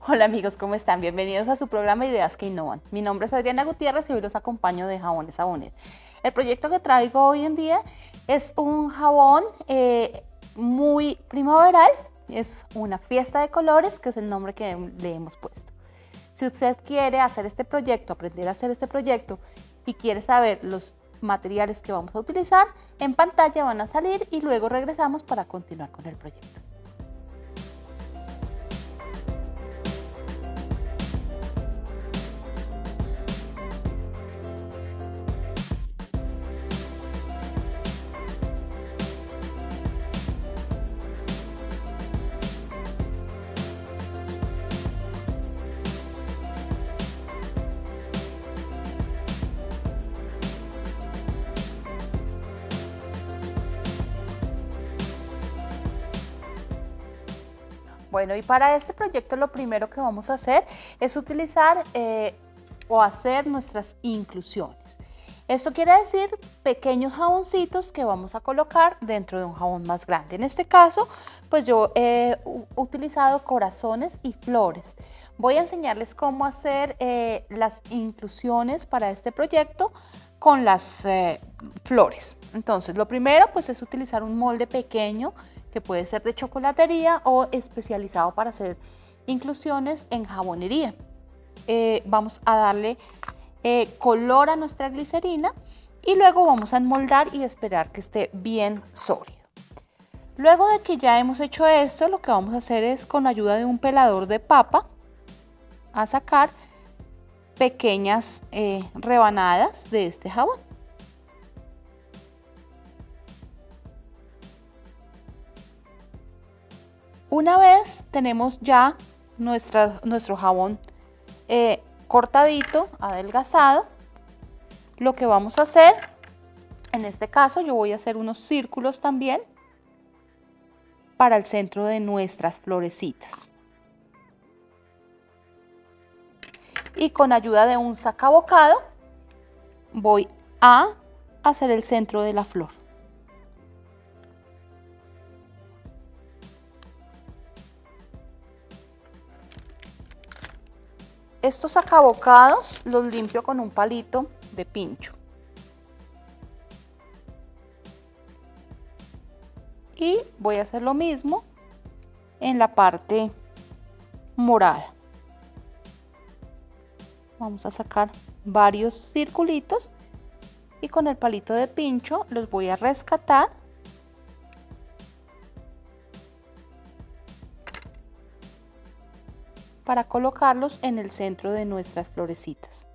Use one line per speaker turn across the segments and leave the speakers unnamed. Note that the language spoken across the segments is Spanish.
Hola amigos, ¿cómo están? Bienvenidos a su programa Ideas que Innovan. Mi nombre es Adriana Gutiérrez y hoy los acompaño de Jabones Sabonet. El proyecto que traigo hoy en día es un jabón muy primaveral, es una fiesta de colores, que es el nombre que le hemos puesto. Si usted quiere hacer este proyecto, aprender a hacer este proyecto y quiere saber los materiales que vamos a utilizar, en pantalla van a salir y luego regresamos para continuar con el proyecto. Bueno, y para este proyecto lo primero que vamos a hacer es utilizar o hacer nuestras inclusiones. Esto quiere decir pequeños jaboncitos que vamos a colocar dentro de un jabón más grande. En este caso, pues yo he utilizado corazones y flores. Voy a enseñarles cómo hacer las inclusiones para este proyecto con las flores. Entonces, lo primero pues es utilizar un molde pequeño que puede ser de chocolatería o especializado para hacer inclusiones en jabonería. Vamos a darle color a nuestra glicerina y luego vamos a enmoldar y esperar que esté bien sólido. Luego de que ya hemos hecho esto, lo que vamos a hacer es, con ayuda de un pelador de papa, a sacar pequeñas rebanadas de este jabón. Una vez tenemos ya nuestro jabón cortadito, adelgazado, lo que vamos a hacer, en este caso yo voy a hacer unos círculos también para el centro de nuestras florecitas. Y con ayuda de un sacabocado voy a hacer el centro de la flor. Estos sacabocados los limpio con un palito de pincho. Y voy a hacer lo mismo en la parte morada. Vamos a sacar varios circulitos y con el palito de pincho los voy a rescatar para colocarlos en el centro de nuestras florecitas.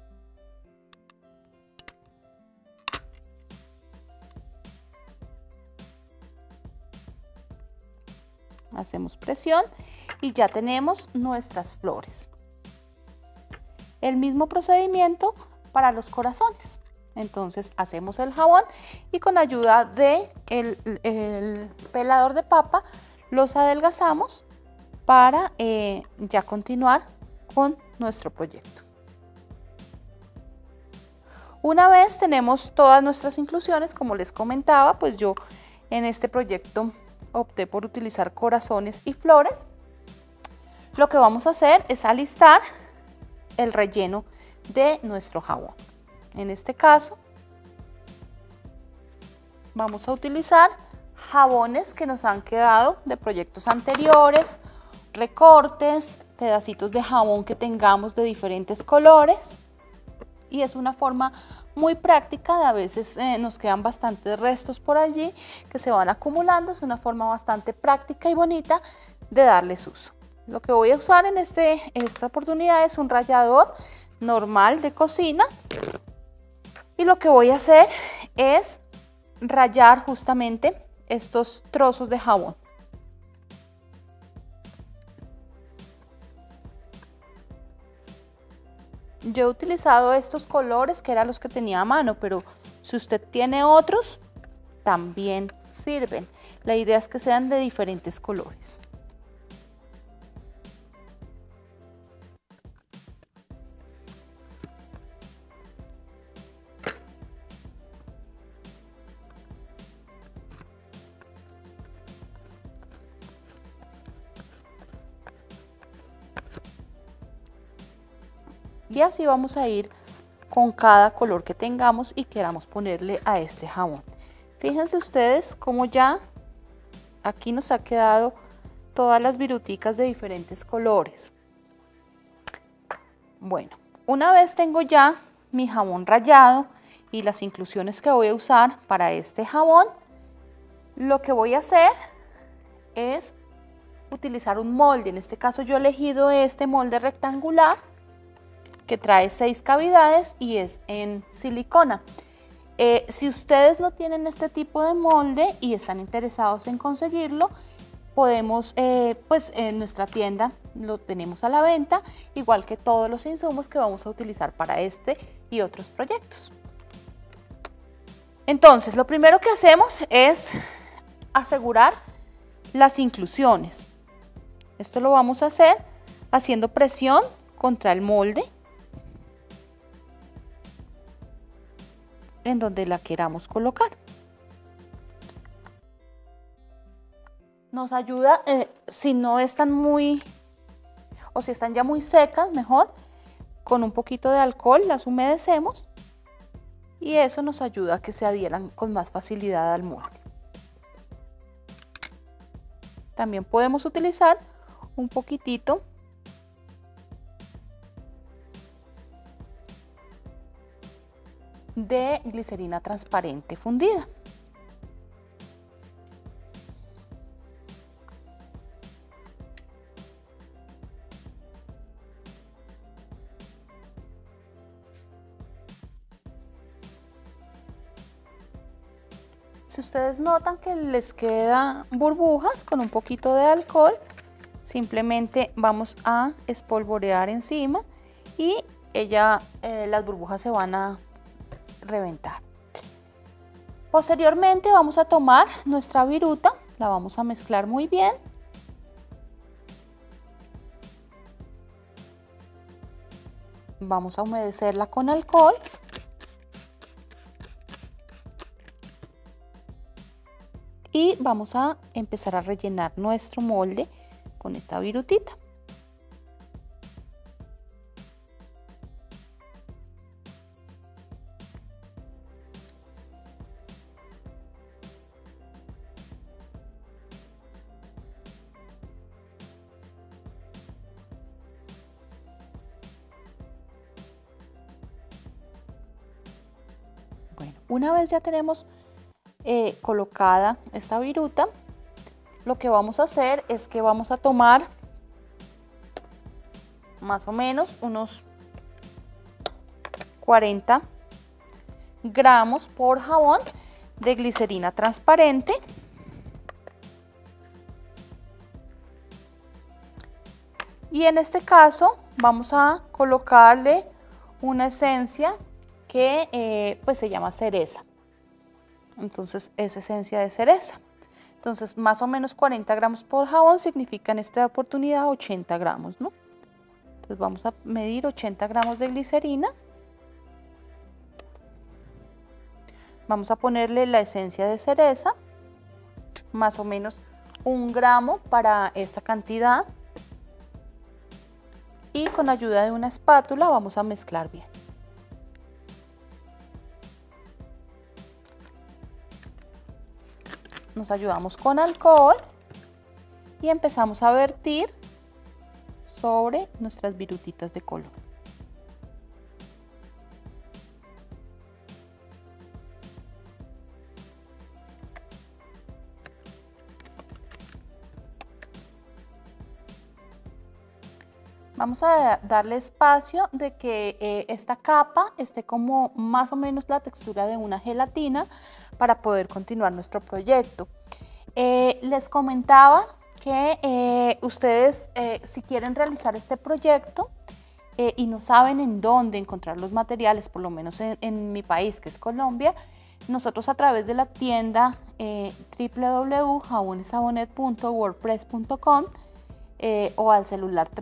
Hacemos presión y ya tenemos nuestras flores. El mismo procedimiento para los corazones. Entonces hacemos el jabón y con ayuda de el pelador de papa los adelgazamos para ya continuar con nuestro proyecto. Una vez tenemos todas nuestras inclusiones, como les comentaba, pues yo en este proyecto opté por utilizar corazones y flores. Lo que vamos a hacer es alistar el relleno de nuestro jabón. En este caso vamos a utilizar jabones que nos han quedado de proyectos anteriores, recortes, pedacitos de jabón que tengamos de diferentes colores, y es una forma muy práctica. De a veces nos quedan bastantes restos por allí que se van acumulando. Es una forma bastante práctica y bonita de darles uso. Lo que voy a usar en esta oportunidad es un rallador normal de cocina, y lo que voy a hacer es rallar justamente estos trozos de jabón. Yo he utilizado estos colores que eran los que tenía a mano, pero si usted tiene otros, también sirven. La idea es que sean de diferentes colores. Y así vamos a ir con cada color que tengamos y queramos ponerle a este jabón. Fíjense ustedes cómo ya aquí nos ha quedado todas las viruticas de diferentes colores. Bueno, una vez tengo ya mi jabón rayado y las inclusiones que voy a usar para este jabón, lo que voy a hacer es utilizar un molde. En este caso yo he elegido este molde rectangular que trae 6 cavidades y es en silicona. Si ustedes no tienen este tipo de molde y están interesados en conseguirlo, podemos, pues en nuestra tienda lo tenemos a la venta, igual que todos los insumos que vamos a utilizar para este y otros proyectos. Entonces, lo primero que hacemos es asegurar las inclusiones. Esto lo vamos a hacer haciendo presión contra el molde en donde la queramos colocar. Nos ayuda, si no están muy, o si están ya muy secas, mejor, con un poquito de alcohol las humedecemos y eso nos ayuda a que se adhieran con más facilidad al molde. También podemos utilizar un poquitito de glicerina transparente fundida. Si ustedes notan que les quedan burbujas con un poquito de alcohol, simplemente vamos a espolvorear encima y las burbujas se van a reventar. Posteriormente vamos a tomar nuestra viruta, la vamos a mezclar muy bien. Vamos a humedecerla con alcohol. Y vamos a empezar a rellenar nuestro molde con esta virutita. Bueno, una vez ya tenemos colocada esta viruta, lo que vamos a hacer es que vamos a tomar más o menos unos 40 gramos por jabón de glicerina transparente y en este caso vamos a colocarle una esencia que pues se llama cereza. Entonces es esencia de cereza. Entonces más o menos 40 gramos por jabón significa en esta oportunidad 80 gramos, ¿no? Entonces vamos a medir 80 gramos de glicerina. Vamos a ponerle la esencia de cereza, más o menos 1 gramo para esta cantidad. Y con ayuda de una espátula vamos a mezclar bien. Nos ayudamos con alcohol y empezamos a vertir sobre nuestras virutitas de color. Vamos a darle espacio de que esta capa esté como más o menos la textura de una gelatina para poder continuar nuestro proyecto. Les comentaba que ustedes si quieren realizar este proyecto y no saben en dónde encontrar los materiales, por lo menos en mi país que es Colombia, nosotros a través de la tienda www.jabonesabonet.wordpress.com o al celular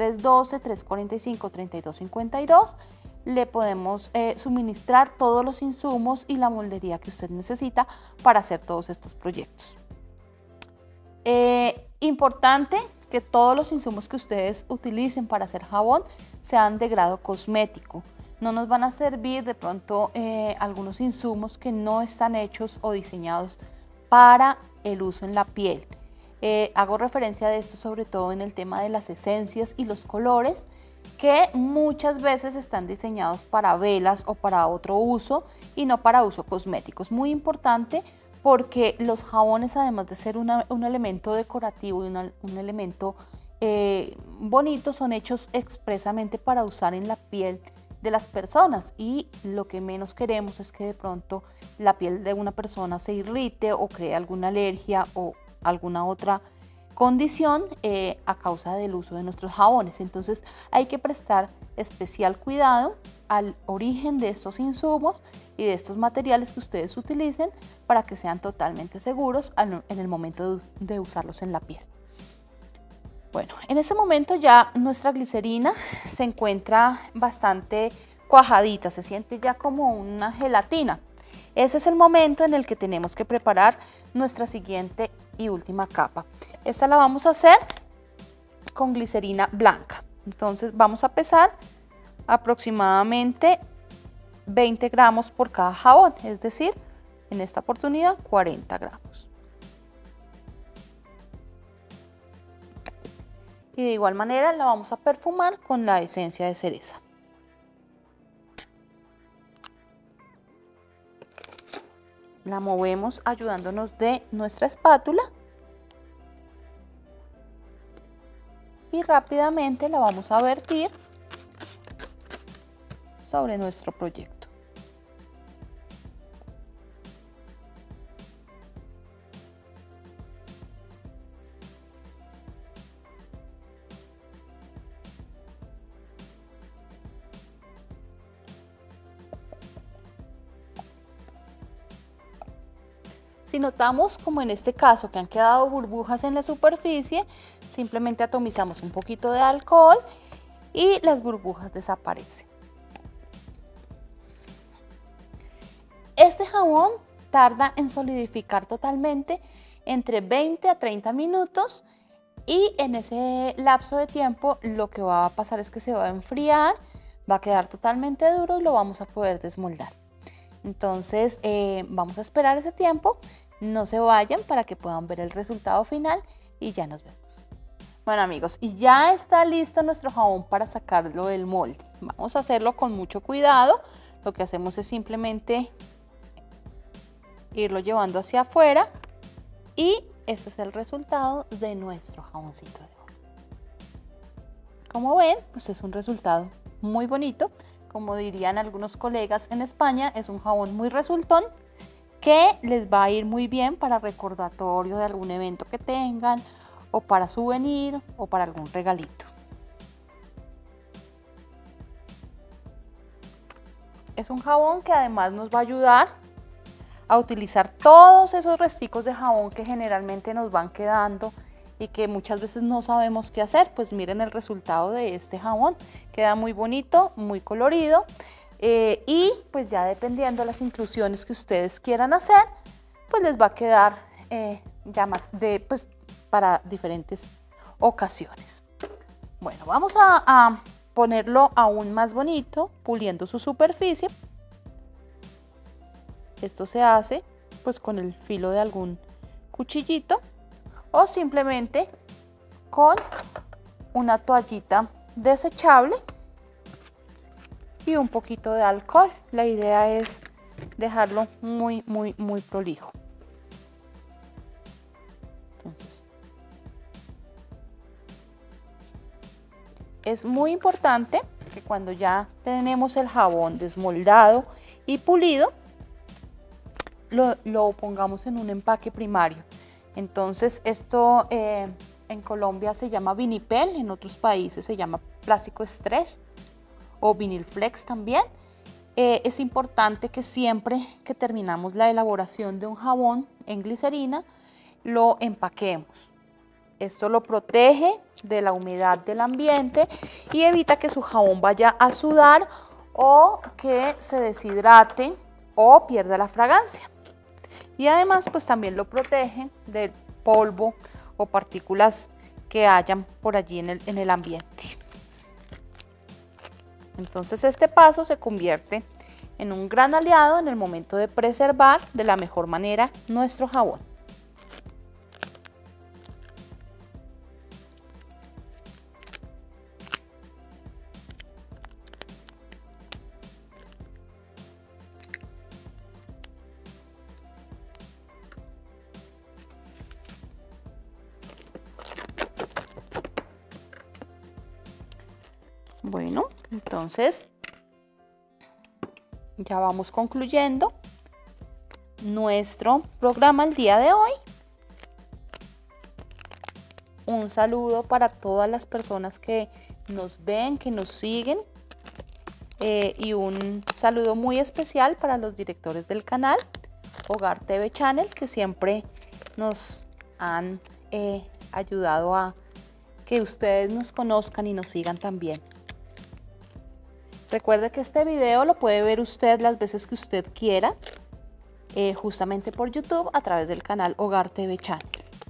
312-345-3252 le podemos suministrar todos los insumos y la moldería que usted necesita para hacer todos estos proyectos. Importante que todos los insumos que ustedes utilicen para hacer jabón sean de grado cosmético. No nos van a servir de pronto algunos insumos que no están hechos o diseñados para el uso en la piel. Hago referencia de esto sobre todo en el tema de las esencias y los colores, que muchas veces están diseñados para velas o para otro uso y no para uso cosmético. Es muy importante porque los jabones, además de ser un elemento decorativo y un elemento bonito, son hechos expresamente para usar en la piel de las personas, y lo que menos queremos es que de pronto la piel de una persona se irrite o cree alguna alergia o alguna otra condición a causa del uso de nuestros jabones. Entonces hay que prestar especial cuidado al origen de estos insumos y de estos materiales que ustedes utilicen para que sean totalmente seguros en el momento de usarlos en la piel. Bueno, en ese momento ya nuestra glicerina se encuentra bastante cuajadita, se siente ya como una gelatina. Ese es el momento en el que tenemos que preparar nuestra siguiente y última capa. Esta la vamos a hacer con glicerina blanca. Entonces vamos a pesar aproximadamente 20 gramos por cada jabón, es decir, en esta oportunidad 40 gramos. Y de igual manera la vamos a perfumar con la esencia de cereza. La movemos ayudándonos de nuestra espátula y rápidamente la vamos a vertir sobre nuestro proyecto. Si notamos, como en este caso, que han quedado burbujas en la superficie, simplemente atomizamos un poquito de alcohol y las burbujas desaparecen. Este jabón tarda en solidificar totalmente entre 20 a 30 minutos y en ese lapso de tiempo lo que va a pasar es que se va a enfriar, va a quedar totalmente duro y lo vamos a poder desmoldar. Entonces vamos a esperar ese tiempo, no se vayan para que puedan ver el resultado final y ya nos vemos. Bueno amigos, y ya está listo nuestro jabón para sacarlo del molde. Vamos a hacerlo con mucho cuidado. Lo que hacemos es simplemente irlo llevando hacia afuera y este es el resultado de nuestro jaboncito de hoy. Como ven, pues es un resultado muy bonito. Como dirían algunos colegas en España, es un jabón muy resultón que les va a ir muy bien para recordatorio de algún evento que tengan o para souvenir o para algún regalito. Es un jabón que además nos va a ayudar a utilizar todos esos resticos de jabón que generalmente nos van quedando y que muchas veces no sabemos qué hacer. Pues miren el resultado de este jabón, queda muy bonito, muy colorido y pues ya dependiendo de las inclusiones que ustedes quieran hacer, pues les va a quedar pues, para diferentes ocasiones. Bueno, vamos a ponerlo aún más bonito, puliendo su superficie. Esto se hace pues con el filo de algún cuchillito o simplemente con una toallita desechable y un poquito de alcohol. La idea es dejarlo muy prolijo. Entonces, es muy importante que cuando ya tenemos el jabón desmoldado y pulido, lo pongamos en un empaque primario. Entonces esto en Colombia se llama vinipel, en otros países se llama plástico stretch o vinil flex también. Es importante que siempre que terminamos la elaboración de un jabón en glicerina, lo empaquemos. Esto lo protege de la humedad del ambiente y evita que su jabón vaya a sudar o que se deshidrate o pierda la fragancia. Y además pues también lo protege del polvo o partículas que hayan por allí en el ambiente. Entonces este paso se convierte en un gran aliado en el momento de preservar de la mejor manera nuestro jabón. Bueno, entonces ya vamos concluyendo nuestro programa el día de hoy. Un saludo para todas las personas que nos ven, que nos siguen, y un saludo muy especial para los directores del canal Hogar TV Channel, que siempre nos han ayudado a que ustedes nos conozcan y nos sigan también. Recuerde que este video lo puede ver usted las veces que usted quiera, justamente por YouTube a través del canal Hogar TV Channel.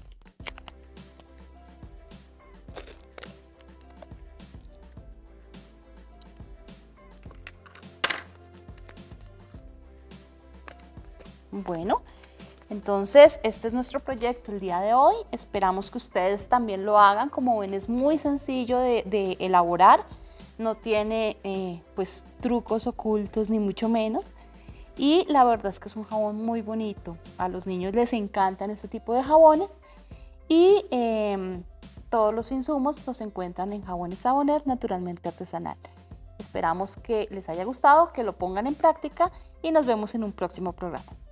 Bueno, entonces este es nuestro proyecto el día de hoy. Esperamos que ustedes también lo hagan. Como ven, es muy sencillo de elaborar. No tiene pues trucos ocultos ni mucho menos, y la verdad es que es un jabón muy bonito. A los niños les encantan este tipo de jabones, y todos los insumos los encuentran en Jabones Saboner Naturalmente Artesanal. Esperamos que les haya gustado, que lo pongan en práctica, y nos vemos en un próximo programa.